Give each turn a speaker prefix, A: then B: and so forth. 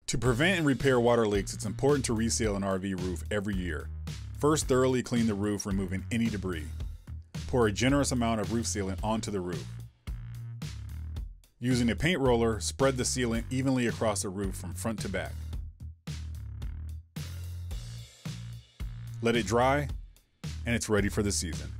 A: To prevent and repair water leaks, it's important to reseal an RV roof every year. First, thoroughly clean the roof, removing any debris. Pour a generous amount of roof sealant onto the roof. Using a paint roller, spread the sealant evenly across the roof from front to back. Let it dry, and it's ready for the season.